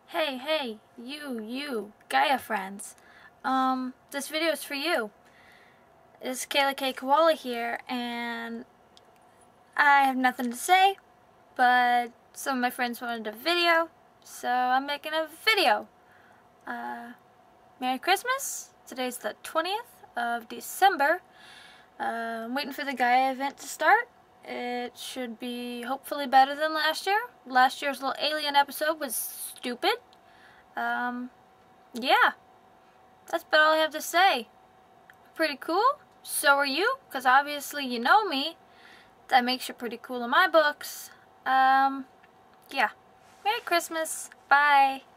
Hey, you, Gaia friends. This video is for you. It's Kayla-Kay Koala here, and I have nothing to say, but some of my friends wanted a video, so I'm making a video. Merry Christmas. Today's the 20th of December. I'm waiting for the Gaia event to start. It should be hopefully better than last year. Last year's little alien episode was stupid. Yeah. That's about all I have to say. Pretty cool. So are you, because obviously you know me. That makes you pretty cool in my books. Yeah. Merry Christmas. Bye.